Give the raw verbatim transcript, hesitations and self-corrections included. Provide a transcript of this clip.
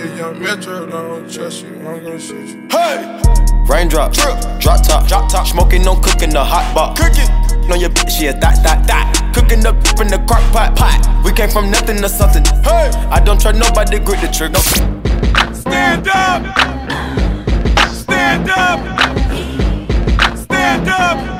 the young metro, don't trust you, I'm gonna shoot you. Hey! Raindrop, drip, drop top, drop top. Smoking, no cooking, the hot pot. Cooking. On your bitch, yeah, that, that, that. Cooking up in the crock pot, pot. We came from nothing to something. Hey! I don't trust nobody, grip the trigger. Stand up! Stand up! Stand up!